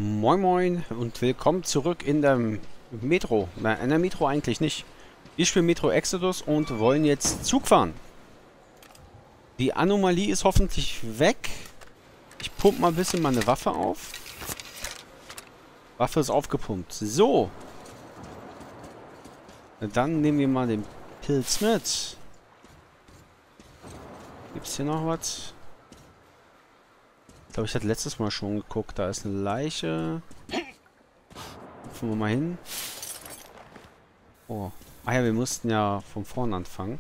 Moin Moin und willkommen zurück in der Metro. Na, in der Metro eigentlich nicht. Wir spielen Metro Exodus und wollen jetzt Zug fahren. Die Anomalie ist hoffentlich weg. Ich pumpe mal ein bisschen meine Waffe auf. Waffe ist aufgepumpt. So. Dann nehmen wir mal den Pilz mit. Gibt es hier noch was? Ich glaube, ich hatte letztes Mal schon geguckt. Da ist eine Leiche. Gucken wir mal hin. Oh. Ah ja, wir mussten ja von vorne anfangen.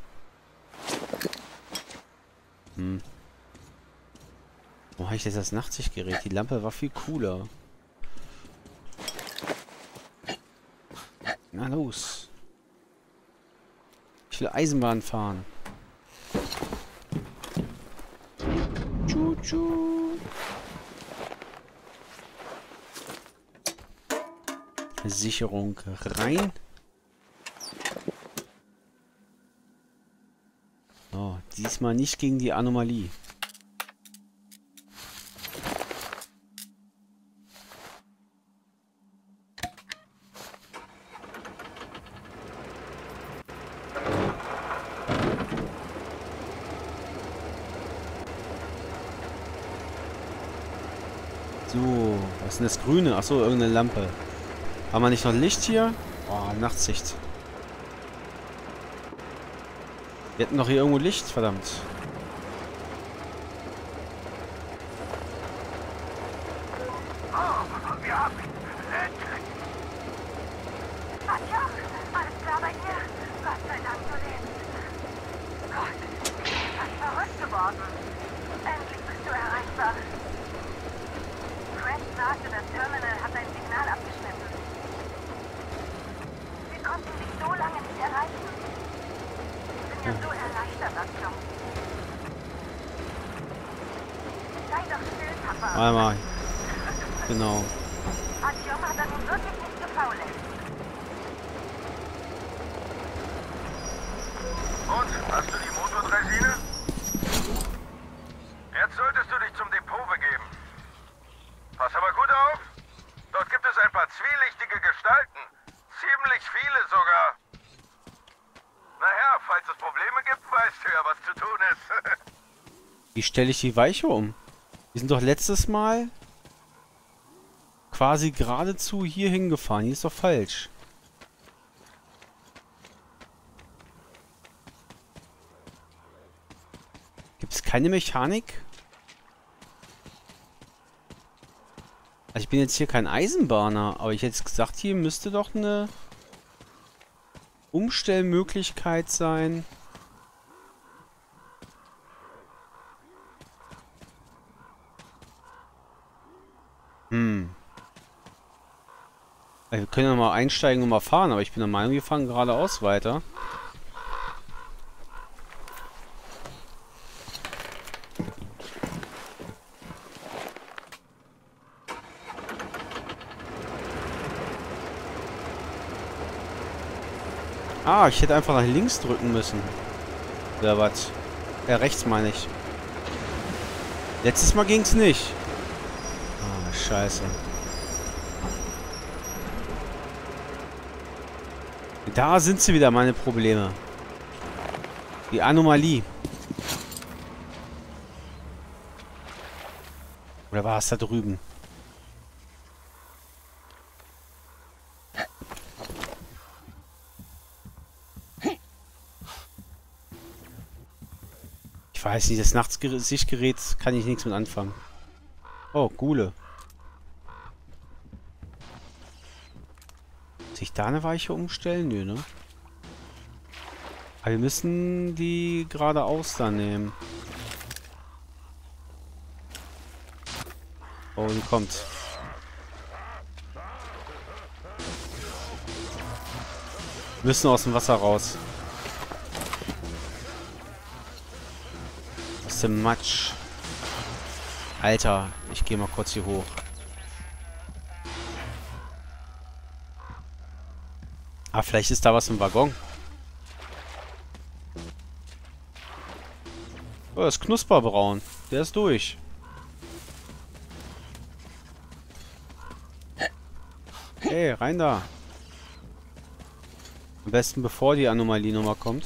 Wo habe ich jetzt das Nachtsichtgerät? Die Lampe war viel cooler. Na los. Ich will Eisenbahn fahren. Tschu-tschu. Sicherung rein. Oh, diesmal nicht gegen die Anomalie. So, was ist denn das Grüne? Achso, irgendeine Lampe. Haben wir nicht noch Licht hier? Oh, Nachtsicht. Wir hätten doch hier irgendwo Licht, verdammt. Wir haben ihn. Endlich. Katja, alles klar bei dir? Gott sei Dank, du lebst. Gott, das ist verrückt geworden. Endlich bist du erreichbar. Crest sagte, das Terminal hat dein Signal abgeschnitten. Wir konnten dich so lange nicht erreichen. Wir sind ja so erleichtert, Artyom. Sei doch still, Papa. Einmal. Genau. Artyom hat er nun wirklich nicht gefaulenzt. Und, hast du die Motordresine? Jetzt solltest du dich zum Depot begeben. Pass aber gut auf. Dort gibt es ein paar zwielichtige Gestalten. Ziemlich viele sogar. Naja, falls es Probleme gibt, weißt du ja, was zu tun ist. Wie stelle ich die Weiche um? Wir sind doch letztes Mal quasi geradezu hier hingefahren. Hier ist doch falsch. Gibt es keine Mechanik? Also ich bin jetzt hier kein Eisenbahner, aber ich hätte jetzt gesagt, hier müsste doch eine Umstellmöglichkeit sein. Wir können ja mal einsteigen und mal fahren, aber ich bin der Meinung, wir fahren geradeaus weiter. Ah, ich hätte einfach nach links drücken müssen. Oder was? Ja, rechts meine ich. Letztes Mal ging's nicht. Ah, scheiße. Da sind sie wieder, meine Probleme. Die Anomalie. Oder war es da drüben? Ich weiß nicht, das Nachtsichtgerät kann ich nichts mit anfangen. Oh, Gule. Muss ich da eine Weiche umstellen? Nö, ne? Aber wir müssen die geradeaus da nehmen. Oh, die kommt. Wir müssen aus dem Wasser raus. Aus dem Matsch. Alter, ich gehe mal kurz hier hoch. Ah, vielleicht ist da was im Waggon. Oh, das ist Knusperbraun. Der ist durch. Hey, rein da. Am besten bevor die Anomalie-Nummer kommt.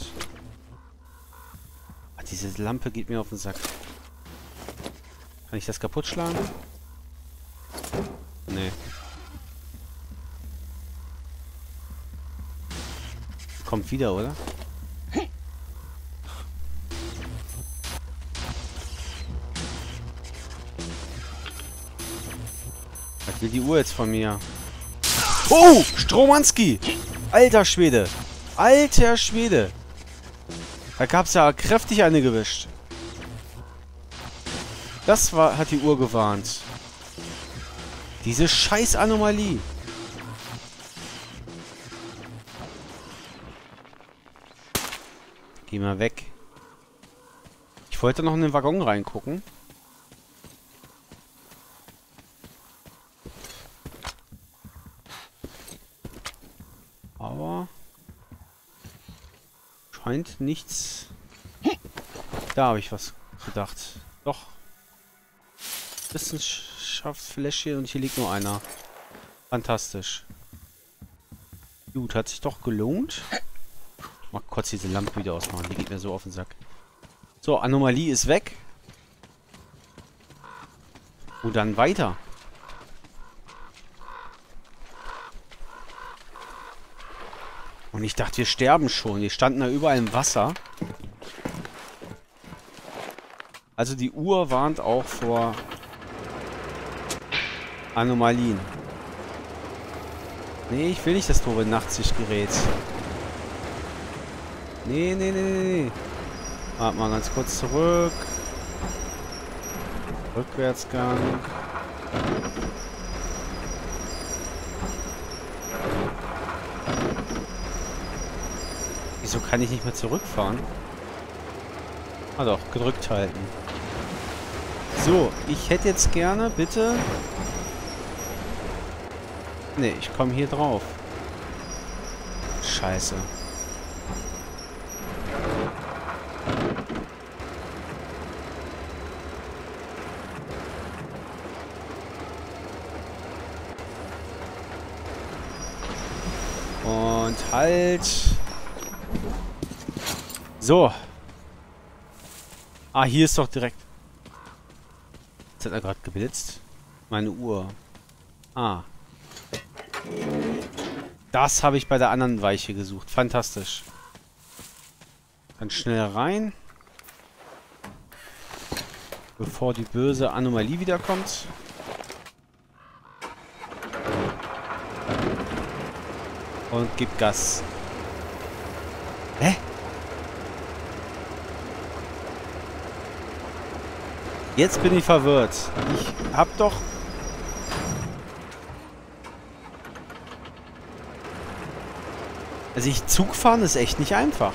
Ah, diese Lampe geht mir auf den Sack. Kann ich das kaputt schlagen? Nee. Kommt wieder, oder? Was will die Uhr jetzt von mir? Oh! Stromanski! Alter Schwede! Alter Schwede! Da gab's ja kräftig eine gewischt. Das hat die Uhr gewarnt. Diese scheiß Anomalie. Geh mal weg. Ich wollte noch in den Waggon reingucken. Aber scheint nichts. Da habe ich was gedacht. Doch. Wissenschaftsfläschchen und hier liegt nur einer. Fantastisch. Gut, hat sich doch gelohnt. Mal kurz diese Lampe wieder ausmachen. Die geht mir so auf den Sack. So, Anomalie ist weg. Und dann weiter. Und ich dachte, wir sterben schon. Wir standen da überall im Wasser. Also die Uhr warnt auch vor Anomalien. Nee, ich will nicht das doofe Nachtsichtgerät. Nee, nee, nee, nee. Warte mal ganz kurz zurück. Rückwärtsgang. Wieso kann ich nicht mehr zurückfahren? Ah doch, gedrückt halten. So, ich hätte jetzt gerne, bitte... Nee, ich komme hier drauf. Scheiße. Und halt. So. Ah, hier ist doch direkt... Jetzt hat er gerade geblitzt. Meine Uhr. Ah. Das habe ich bei der anderen Weiche gesucht. Fantastisch. Dann schnell rein. Bevor die böse Anomalie wiederkommt. Und gib Gas. Hä? Jetzt bin ich verwirrt. Ich hab doch... Also Zug fahren ist echt nicht einfach.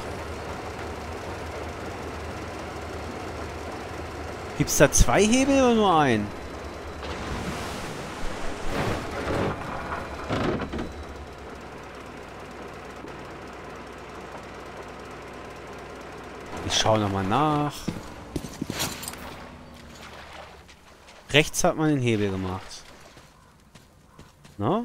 Gibt's da 2 Hebel oder nur einen? Ich schaue nochmal nach. Rechts hat man den Hebel gemacht. Na?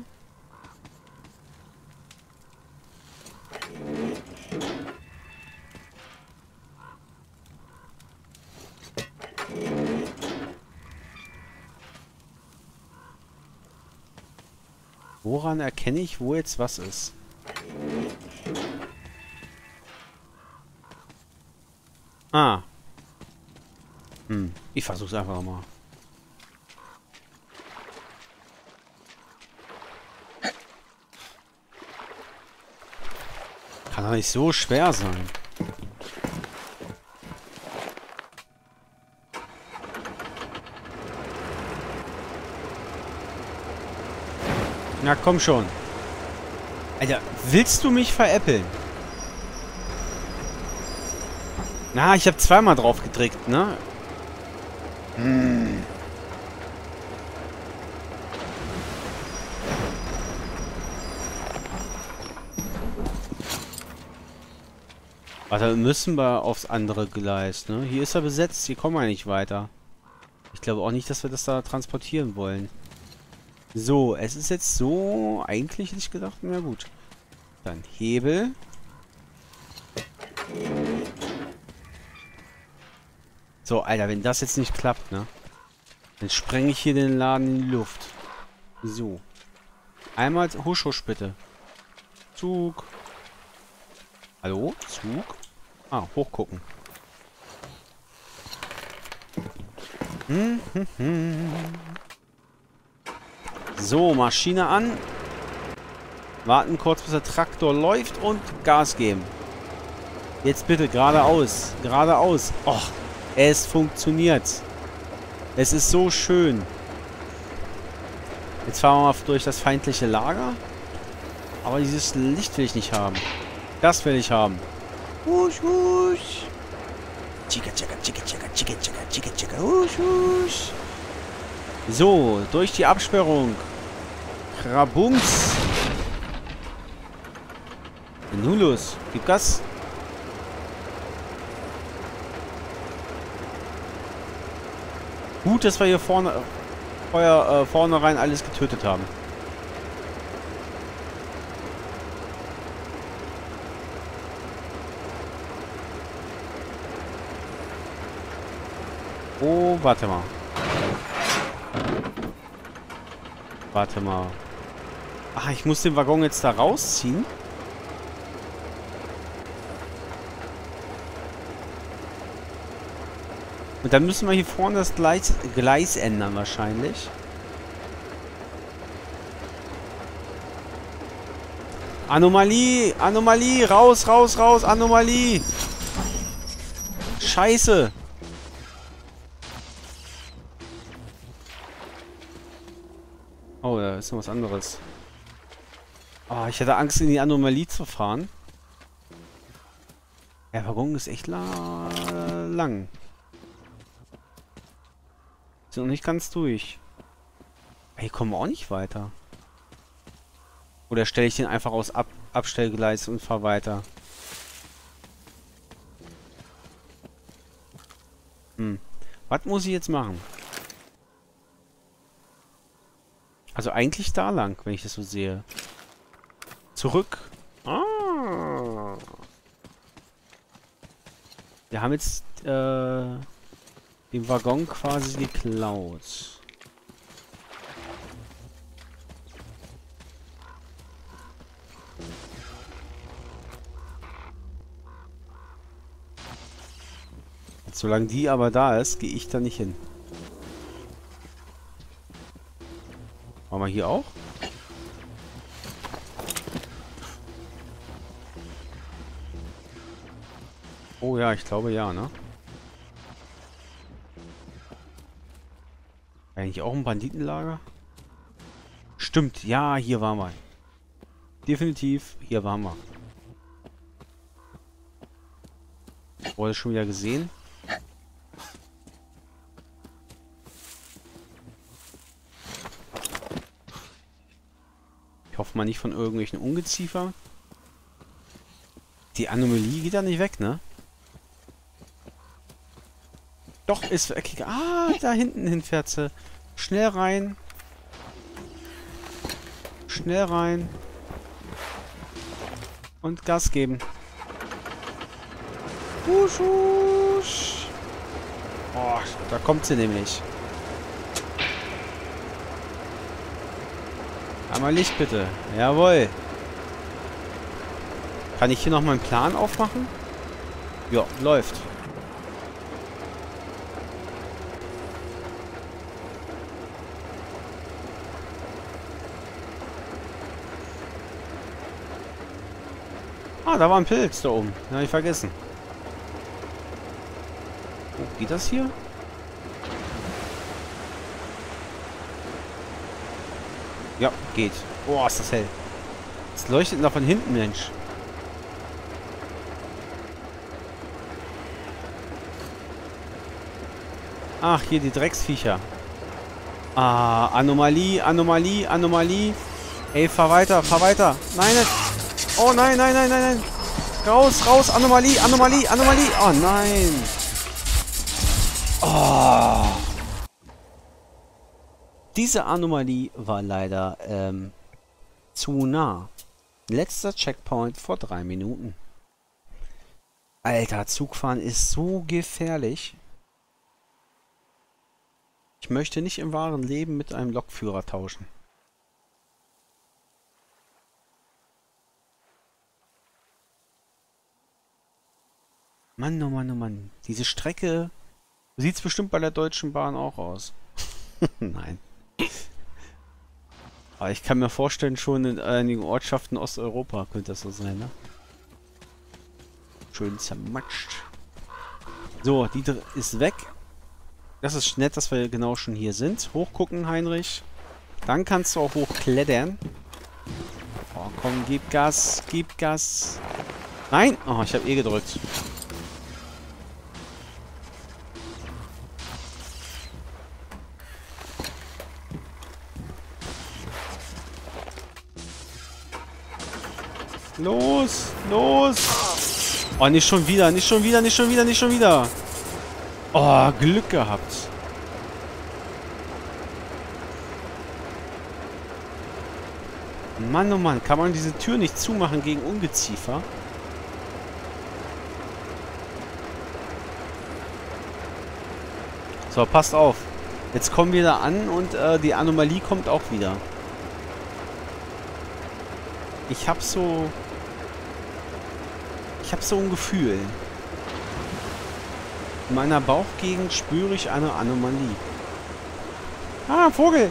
Woran erkenne ich, wo jetzt was ist? Ah. Ich versuch's einfach mal. Kann doch nicht so schwer sein. Na komm schon. Alter, willst du mich veräppeln? Na, ich habe zweimal drauf gedrückt, ne? Warte, müssen wir aufs andere Gleis, ne? Hier ist er besetzt, hier kommen wir nicht weiter. Ich glaube auch nicht, dass wir das da transportieren wollen. So, es ist jetzt so... Eigentlich hätte ich gedacht, na gut. Dann Hebel. So, Alter, wenn das jetzt nicht klappt, ne? Dann sprenge ich hier den Laden in die Luft. So. Einmal husch, husch, bitte. Zug. Hallo? Zug? Ah, hochgucken. So, Maschine an. Warten kurz, bis der Traktor läuft und Gas geben. Jetzt bitte geradeaus. Geradeaus. Och, es funktioniert. Es ist so schön. Jetzt fahren wir mal durch das feindliche Lager. Aber dieses Licht will ich nicht haben. Das will ich haben. Husch, husch. Chica, chica, chica, chica, chica, chica, chica, chica, husch, husch. So, durch die Absperrung. Krabums. Nun los. Gib Gas. Gut, dass wir hier vorne vornherein alles getötet haben. Oh, warte mal. Warte mal. Ach, ich muss den Waggon jetzt da rausziehen? Und dann müssen wir hier vorne das Gleis ändern wahrscheinlich. Anomalie! Anomalie! Raus, raus, raus! Anomalie! Scheiße! Oh, da ist noch was anderes. Oh, ich hatte Angst, in die Anomalie zu fahren. Der Waggon ist echt lang. Sind noch nicht ganz durch. Hier kommen wir auch nicht weiter. Oder stelle ich den einfach aus Abstellgleis und fahre weiter? Was muss ich jetzt machen? Also eigentlich da lang, wenn ich das so sehe. Zurück. Ah. Wir haben jetzt den Waggon quasi geklaut. Jetzt, solange die aber da ist, gehe ich da nicht hin. Machen wir hier auch? Oh ja, ich glaube ja, ne? Eigentlich auch ein Banditenlager? Stimmt, ja, hier waren wir. Definitiv, hier waren wir. Wurde schon wieder gesehen? Ich hoffe mal nicht von irgendwelchen Ungeziefer. Die Anomalie geht ja nicht weg, ne? Doch, ist weg. Ah, da hinten hin fährt sie. Schnell rein. Schnell rein. Und Gas geben. Husch, husch. Oh, da kommt sie nämlich. Einmal Licht bitte. Jawohl. Kann ich hier noch meinen Plan aufmachen? Ja, läuft. Ah, da war ein Pilz da oben. Den habe ich vergessen. Oh, geht das hier? Ja, geht. Oh, ist das hell. Es leuchtet noch von hinten, Mensch. Ach, hier die Drecksviecher. Ah, Anomalie, Anomalie, Anomalie. Ey, fahr weiter, fahr weiter. Nein, nicht. Oh nein, nein, nein, nein, nein. Raus, raus, Anomalie, Anomalie, Anomalie. Oh nein. Oh. Diese Anomalie war leider zu nah. Letzter Checkpoint vor 3 Minuten. Alter, Zugfahren ist so gefährlich. Ich möchte nicht im wahren Leben mit einem Lokführer tauschen. Mann, oh Mann, oh Mann. Diese Strecke sieht's bestimmt bei der Deutschen Bahn auch aus. Nein. Aber ich kann mir vorstellen, schon in einigen Ortschaften Osteuropa könnte das so sein, ne? Schön zermatscht. So, die ist weg. Das ist nett, dass wir genau schon hier sind. Hochgucken, Heinrich. Dann kannst du auch hochklettern. Oh, komm, gib Gas, gib Gas. Nein! Oh, ich habe gedrückt. Los! Los! Oh, nicht schon wieder, nicht schon wieder, nicht schon wieder, nicht schon wieder. Oh, Glück gehabt. Mann, oh Mann, kann man diese Tür nicht zumachen gegen Ungeziefer? So, passt auf. Jetzt kommen wir da an und die Anomalie kommt auch wieder. Ich hab so ein Gefühl. In meiner Bauchgegend spüre ich eine Anomalie. Ah, Vogel!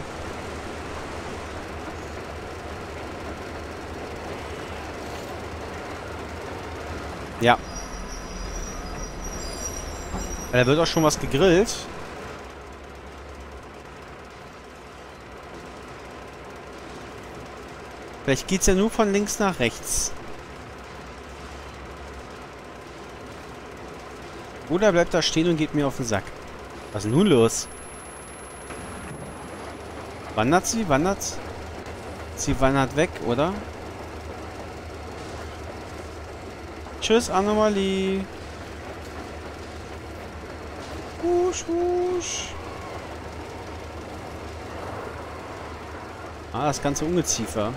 Ja. Da wird auch schon was gegrillt. Vielleicht geht's ja nur von links nach rechts. Oder bleibt da stehen und geht mir auf den Sack. Was ist denn nun los? Wandert sie? Wandert? Sie wandert weg, oder? Tschüss, Anomalie. Husch, husch. Ah, das ganze Ungeziefer.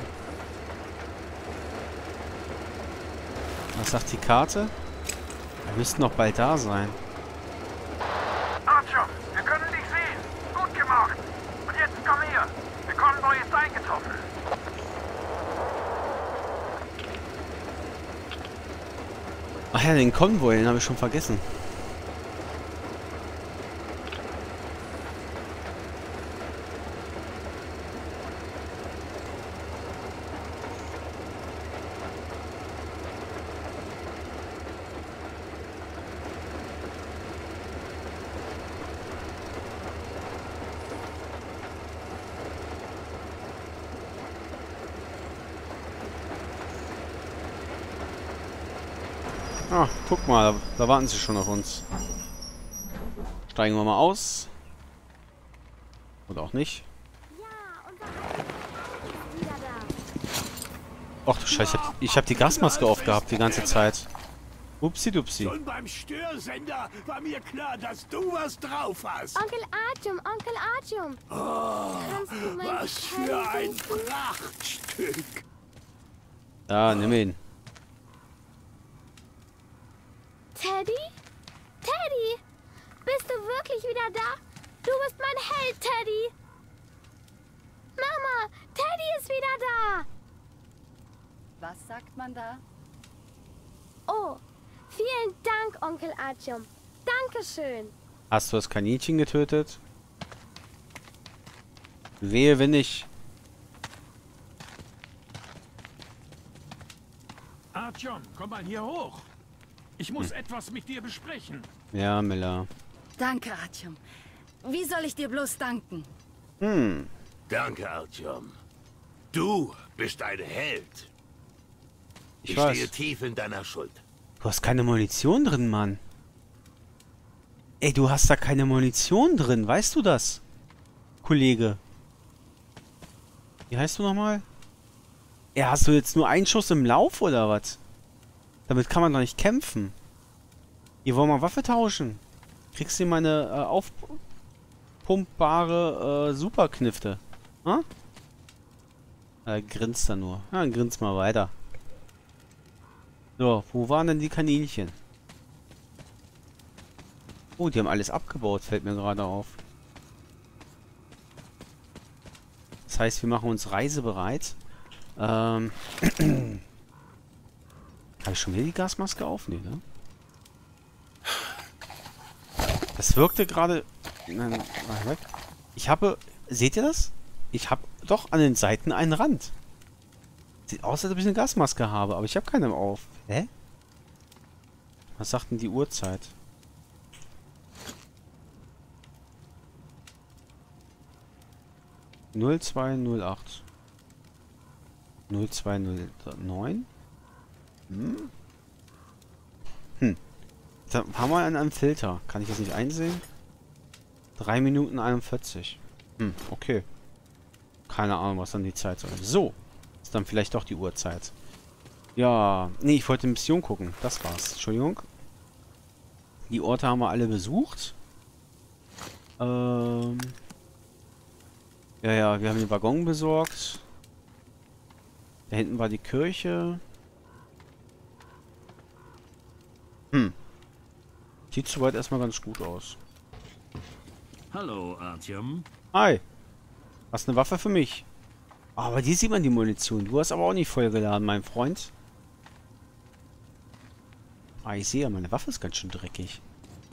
Was sagt die Karte? Wir müssten noch bald da sein. Archer, wir können dich sehen. Gut gemacht. Und jetzt komm her. Der Konvoi ist eingetroffen. Ach ja, den Konvoi, den habe ich schon vergessen. Ah, guck mal, da warten sie schon auf uns. Steigen wir mal aus. Oder auch nicht. Ach du Scheiße, ich hab die Gasmaske aufgehabt die ganze Zeit. Upsi-dupsi. Schon beim Störsender war mir klar, dass du was drauf hast. Onkel Artyom. Kannst du mein Was für ein Prachtstück. Ja, nimm ihn. Teddy? Teddy? Bist du wirklich wieder da? Du bist mein Held, Teddy. Mama, Teddy ist wieder da. Was sagt man da? Oh, vielen Dank, Onkel Artyom. Dankeschön. Hast du das Kaninchen getötet? Wehe, wenn nicht. Artyom, komm mal hier hoch. Ich muss etwas mit dir besprechen. Ja, Miller. Danke, Artyom. Wie soll ich dir bloß danken? Danke, Artyom. Du bist ein Held. Ich stehe weiß. tief in deiner Schuld. Du hast keine Munition drin, Mann. Ey, du hast da keine Munition drin. Weißt du das? Kollege. Wie heißt du nochmal? Ja, hast du jetzt nur einen Schuss im Lauf oder was? Damit kann man doch nicht kämpfen. Hier wollen wir Waffe tauschen. Kriegst du meine pumpbare Superknifte. Hm? Grinst er nur. Ja, dann grinst mal weiter. So, wo waren denn die Kaninchen? Oh, die haben alles abgebaut, fällt mir gerade auf. Das heißt, wir machen uns reisebereit. Habe ich schon wieder die Gasmaske auf? Nee, ne? Das wirkte gerade... Nein, weg. Ich habe... Seht ihr das? Ich habe doch an den Seiten einen Rand. Sieht aus, als ob ich eine Gasmaske habe, aber ich habe keine auf. Hä? Was sagt denn die Uhrzeit? Null 0208. 0209? Da haben wir einen Filter. Kann ich das nicht einsehen? 3 Minuten 41. Okay. Keine Ahnung, was dann die Zeit soll. So. Ist dann vielleicht doch die Uhrzeit. Ja. Nee, ich wollte Mission gucken. Das war's. Entschuldigung. Die Orte haben wir alle besucht. Ja, wir haben den Waggon besorgt. Da hinten war die Kirche. Sieht soweit erstmal ganz gut aus. Hallo, Artyom. Hi. Hast eine Waffe für mich? Oh, aber die sieht man, die Munition. Du hast aber auch nicht vollgeladen, mein Freund. Ah, ich sehe ja, meine Waffe ist ganz schön dreckig.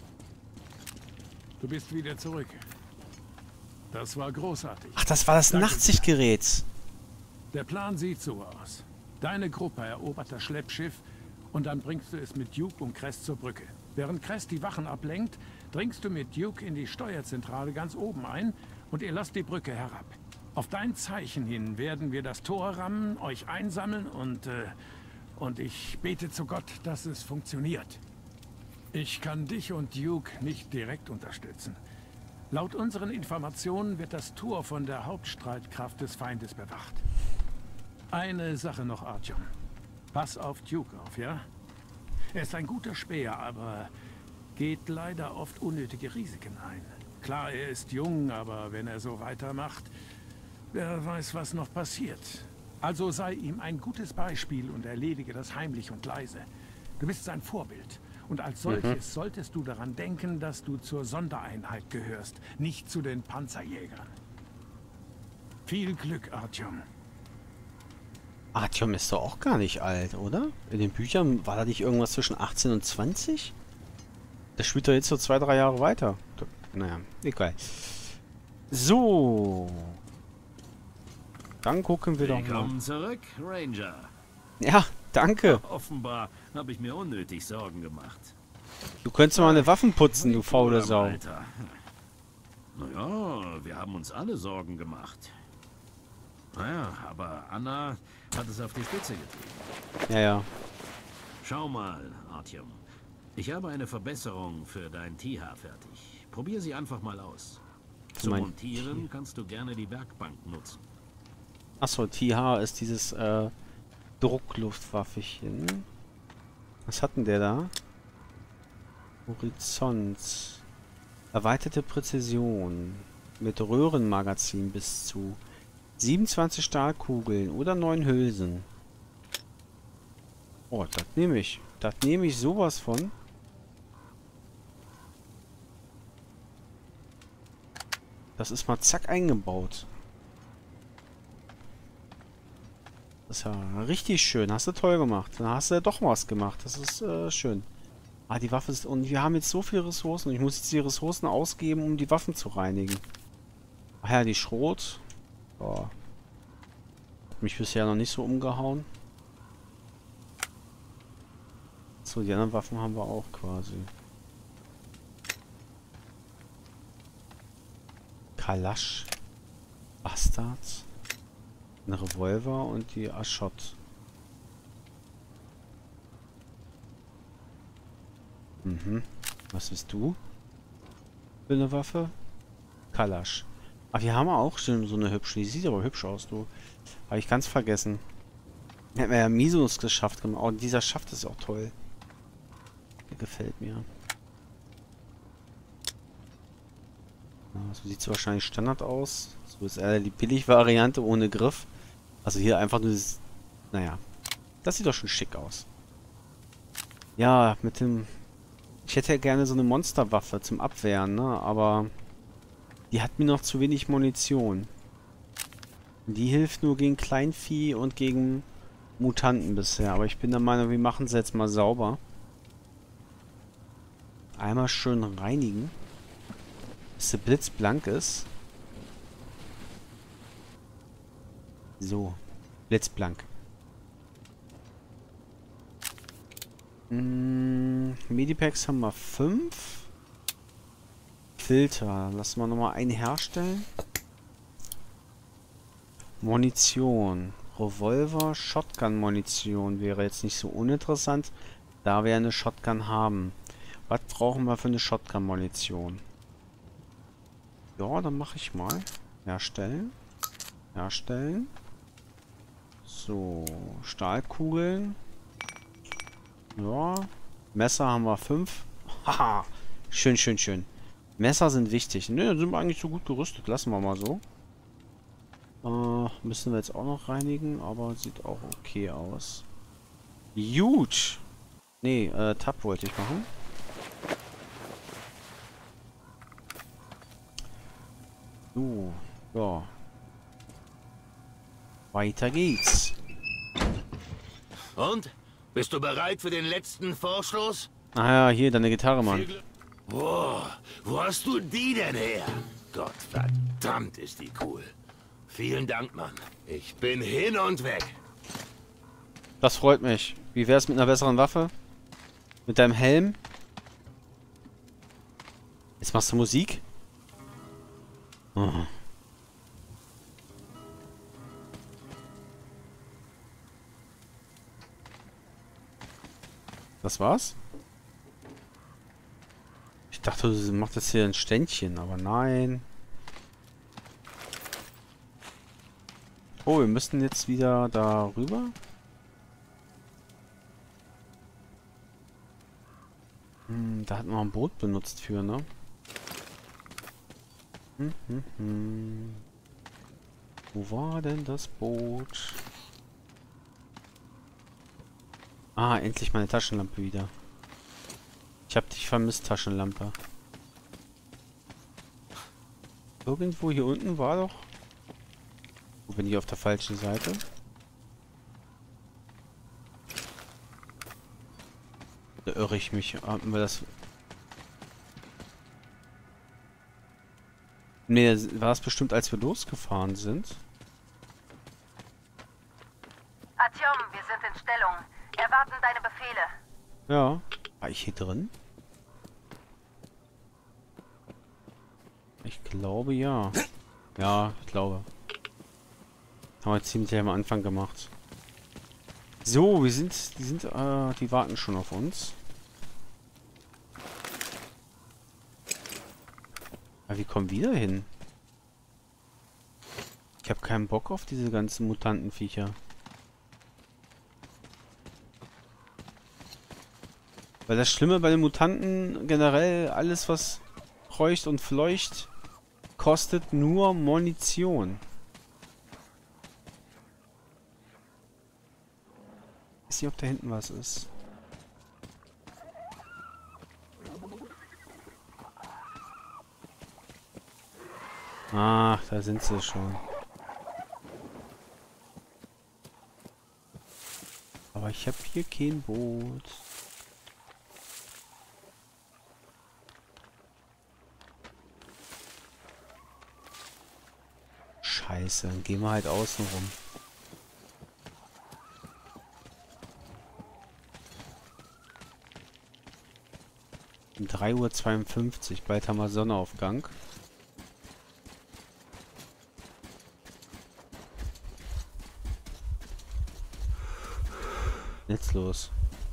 Du bist wieder zurück. Das war großartig. Ach, das war das Danke Nachtsichtgerät. Der Plan sieht so aus. Deine Gruppe erobert das Schleppschiff und dann bringst du es mit Duke und Crest zur Brücke. Während Crest die Wachen ablenkt, dringst du mit Duke in die Steuerzentrale ganz oben ein und ihr lasst die Brücke herab. Auf dein Zeichen hin werden wir das Tor rammen, euch einsammeln und ich bete zu Gott, dass es funktioniert. Ich kann dich und Duke nicht direkt unterstützen. Laut unseren Informationen wird das Tor von der Hauptstreitkraft des Feindes bewacht. Eine Sache noch, Artyom. Pass auf Duke auf, ja? Er ist ein guter Späher, aber geht leider oft unnötige Risiken ein. Klar, er ist jung, aber wenn er so weitermacht, wer weiß, was noch passiert. Also sei ihm ein gutes Beispiel und erledige das heimlich und leise. Du bist sein Vorbild. Und als solches solltest du daran denken, dass du zur Sondereinheit gehörst, nicht zu den Panzerjägern. Viel Glück, Artyom. Artyom ist doch auch gar nicht alt, oder? In den Büchern war da nicht irgendwas zwischen 18 und 20? Das spielt doch jetzt so 2, 3 Jahre weiter. Naja, egal. So. Dann gucken wir doch mal. Willkommen zurück, Ranger. Ja, danke. Offenbar habe ich mir unnötig Sorgen gemacht. Du könntest mal eine Waffen putzen, du faule Sau. Alter. Naja, wir haben uns alle Sorgen gemacht. Naja, aber Anna hat es auf die Spitze getrieben. Ja, ja. Schau mal, Artyom. Ich habe eine Verbesserung für dein TH fertig. Probier sie einfach mal aus. Zum Montieren kannst du gerne die Werkbank nutzen. Achso, TH ist dieses Druckluftwaffchen. Was hat denn der da? Horizont. Erweiterte Präzision. Mit Röhrenmagazin bis zu 27 Stahlkugeln oder 9 Hülsen. Oh, das nehme ich. Das nehme ich sowas von. Das ist mal zack eingebaut. Das ist ja richtig schön. Hast du toll gemacht. Dann hast du ja doch was gemacht. Das ist schön. Ah, die Waffe ist... Und wir haben jetzt so viele Ressourcen. Ich muss jetzt die Ressourcen ausgeben, um die Waffen zu reinigen. Ach ja, die Schrot. Oh. Hat mich bisher noch nicht so umgehauen. So, die anderen Waffen haben wir auch quasi. Kalasch. Bastards. Ein Revolver und die Aschott. Was bist du? Für eine Waffe? Kalasch. Ach, wir haben auch schon so eine hübsche. Die sieht aber hübsch aus, du. Habe ich ganz vergessen. Hätten wir ja Misos geschafft. Oh, dieser Schaft ist auch toll. Der gefällt mir. So sieht es wahrscheinlich Standard aus. So ist eher die Billig-Variante ohne Griff. Also hier einfach nur das... Naja. Das sieht doch schon schick aus. Ja, mit dem... Ich hätte ja gerne so eine Monsterwaffe zum Abwehren, ne? Aber... Die hat mir noch zu wenig Munition. Die hilft nur gegen Kleinvieh und gegen Mutanten bisher. Aber ich bin der Meinung, wir machen sie jetzt mal sauber. Einmal schön reinigen. Bis sie blitzblank ist. So. Blitzblank. Medipacks haben wir 5. Filter. Lassen wir nochmal einen herstellen. Munition. Revolver, Shotgun-Munition wäre jetzt nicht so uninteressant, da wir eine Shotgun haben. Was brauchen wir für eine Shotgun-Munition? Ja, dann mache ich mal. Herstellen. Herstellen. So, Stahlkugeln. Ja. Messer haben wir 5. Haha. Schön, schön, schön. Messer sind wichtig. Ne, dann sind wir eigentlich so gut gerüstet. Lassen wir mal so. Müssen wir jetzt auch noch reinigen, aber sieht auch okay aus. Huge! Nee, Tab wollte ich machen. So, ja. Weiter geht's. Und? Bist du bereit für den letzten Vorstoß? Ah ja, hier, deine Gitarre, Mann. Boah, wo hast du die denn her? Gott verdammt, ist die cool. Vielen Dank, Mann. Ich bin hin und weg. Das freut mich. Wie wär's mit einer besseren Waffe? Mit deinem Helm? Jetzt machst du Musik? Oh. Das war's? Ich dachte, du machst jetzt hier ein Ständchen, aber nein. Oh, wir müssen jetzt wieder da rüber. Da hatten wir ein Boot benutzt für, ne? Wo war denn das Boot? Ah, endlich meine Taschenlampe wieder. Ich hab dich vermisst, Taschenlampe. Irgendwo hier unten war doch... Wo bin ich auf der falschen Seite? Da irre ich mich. Haben wir das... Nee, war es bestimmt, als wir losgefahren sind. Artyom, wir sind in Stellung. Erwarten deine Befehle. Ja. War ich hier drin? Ich glaube, ja. Ja, ich glaube. Haben wir ziemlich am Anfang gemacht. So, die warten schon auf uns. Aber wir kommen wieder hin. Ich habe keinen Bock auf diese ganzen Mutantenviecher. Weil das Schlimme bei den Mutanten generell, alles was kreucht und fleucht, kostet nur Munition. Ich weiß nicht, ob da hinten was ist. Ach, da sind sie schon. Aber ich habe hier kein Boot. Scheiße, dann gehen wir halt außen rum. Um 3:52 Uhr, bald haben wir Sonnenaufgang. Jetzt los.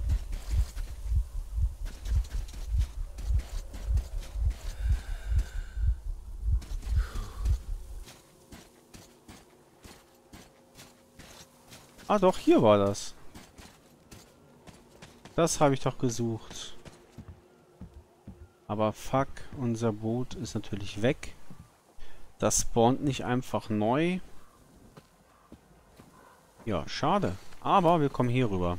Ah doch, hier war das. Das habe ich doch gesucht. Aber fuck, unser Boot ist natürlich weg. Das spawnt nicht einfach neu. Ja, schade. Aber wir kommen hier rüber.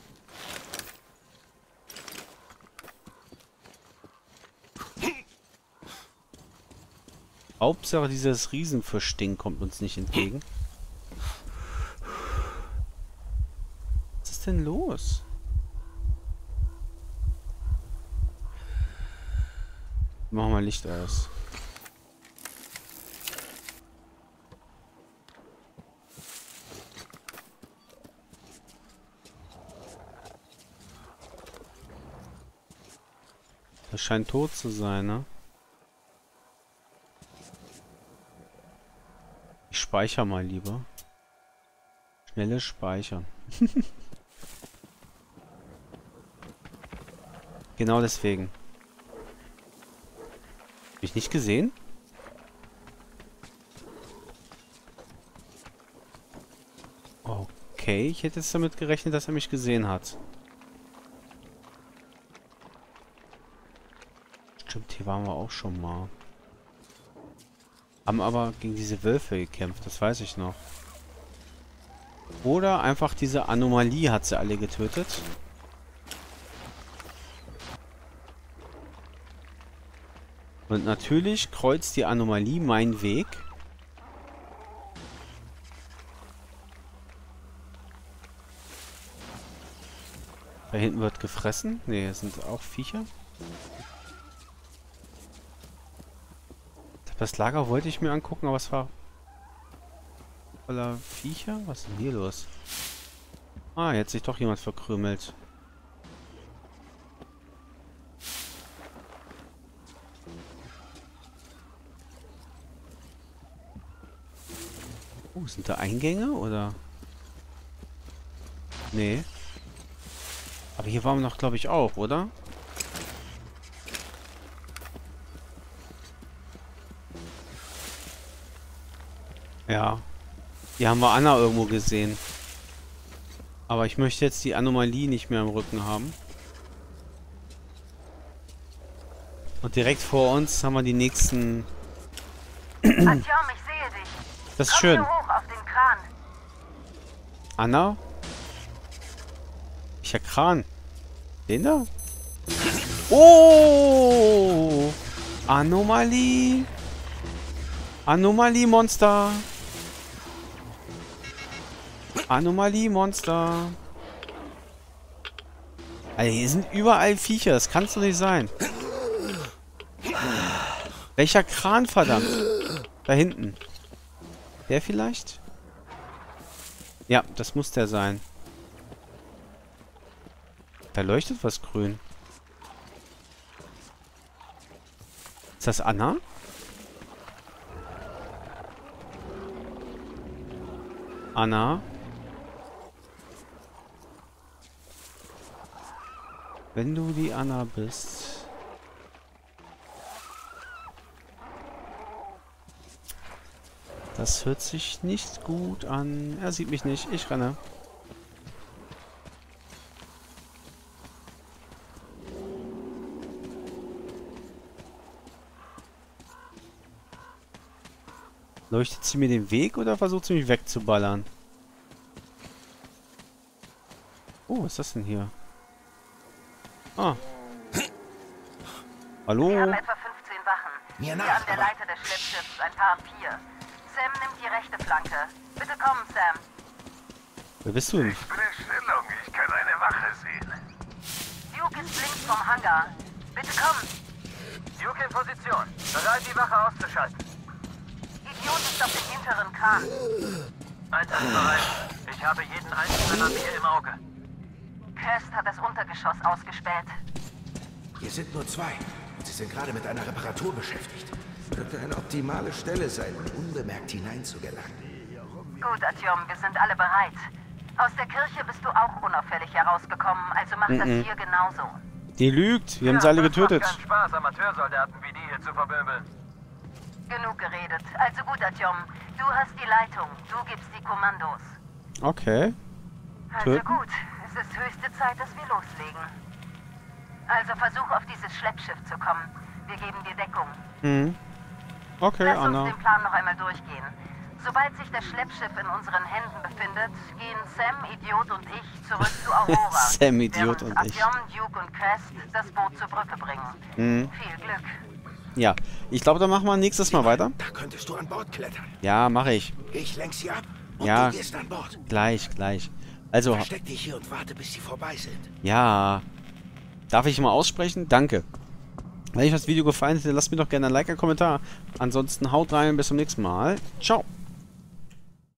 Hauptsache dieses Riesenfischding kommt uns nicht entgegen. Was ist denn los? Machen wir Licht aus. Das scheint tot zu sein, ne? Ich speichere mal lieber. Schnelles Speichern. Genau deswegen. Hab ich nicht gesehen? Okay, ich hätte jetzt damit gerechnet, dass er mich gesehen hat. Stimmt, hier waren wir auch schon mal. Haben aber gegen diese Wölfe gekämpft, das weiß ich noch. Oder einfach diese Anomalie hat sie alle getötet. Und natürlich kreuzt die Anomalie meinen Weg. Da hinten wird gefressen. Ne, es sind auch Viecher. Das Lager wollte ich mir angucken, aber es war voller Viecher. Was ist denn hier los? Ah, jetzt hat sich doch jemand verkrümelt. Oh, sind da Eingänge oder? Nee. Aber hier waren wir noch, glaube ich, auch, oder? Ja. Hier haben wir Anna irgendwo gesehen. Aber ich möchte jetzt die Anomalie nicht mehr im Rücken haben. Und direkt vor uns haben wir die nächsten... Artyom, ich sehe dich. Das ist Komm schön. hier hoch auf den Kran. Anna? Welcher Kran? Den da? Oh! Anomalie! Anomalie-Monster! Anomalie-Monster! Alter, hier sind überall Viecher. Das kann es doch nicht sein. Welcher Kran, verdammt? Da hinten. Der vielleicht? Ja, das muss der sein. Da leuchtet was grün. Ist das Anna? Anna? Wenn du die Anna bist. Das hört sich nicht gut an. Er sieht mich nicht. Ich renne. Leuchtet sie mir den Weg oder versucht sie mich wegzuballern? Oh, was ist das denn hier? Ah. Hallo? Wir haben etwa 15 Wachen. Mir Hier nach, an der Leiter des Schleppschiffs ein paar 4. Sam nimmt die rechte Flanke. Bitte kommen, Sam. Wer bist du denn? Ich bin in Stellung. Ich kann eine Wache sehen. Duke ist links vom Hangar. Bitte kommen. Duke in Position. Bereit, die Wache auszuschalten. Idiot ist auf dem hinteren Kran. Einsatzbereit. Ich habe jeden einzelnen an mir im Auge. Crest hat das Untergeschoss ausgespäht. Hier sind nur 2. Und sie sind gerade mit einer Reparatur beschäftigt. Könnte eine optimale Stelle sein, um unbemerkt hineinzugelangen. Gut, Artyom, wir sind alle bereit. Aus der Kirche bist du auch unauffällig herausgekommen, also mach das hier genauso. Die lügt. Wir haben sie alle getötet. Macht keinen Spaß, Amateursoldaten wie die hier zu verböbeln. Genug geredet. Also gut, Artyom, du hast die Leitung, du gibst die Kommandos. Okay. Also Töten. gut, es ist höchste Zeit, dass wir loslegen. Also versuch auf dieses Schleppschiff zu kommen. Wir geben dir Deckung. Mhm. Okay, Lass Anna. uns den Plan noch einmal durchgehen. Sobald sich das Schleppschiff in unseren Händen befindet, gehen Sam, Idiot und ich zurück zu Aurora. Sam, Idiot und ich. Artyom, Duke und Crest das Boot zur Brücke bringen. Viel Glück. Ja, ich glaube, dann machen wir nächstes Mal weiter. Da könntest du an Bord klettern. Ja, mache ich. Ich lenk sie ab und Ja. du gehst an Bord. Gleich. Also, Versteck dich hier und warte, bis sie vorbei sind. ja. Darf ich mal aussprechen? Danke. Wenn euch das Video gefallen hat, lasst mir doch gerne ein Like, einen Kommentar. Ansonsten haut rein, bis zum nächsten Mal. Ciao.